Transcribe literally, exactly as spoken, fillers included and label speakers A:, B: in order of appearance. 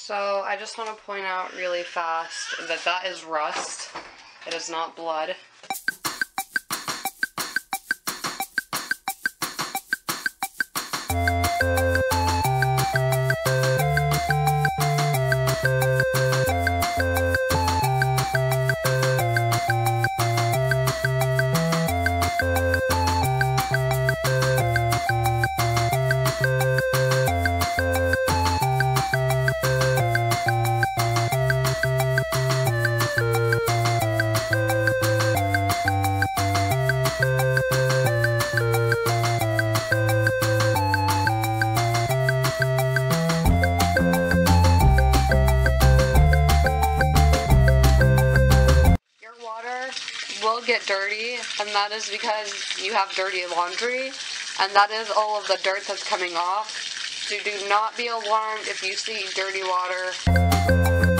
A: So I just want to point out really fast that that is rust. It is not blood. Will get dirty, and that is because you have dirty laundry, and that is all of the dirt that's coming off. So do not be alarmed if you see dirty water.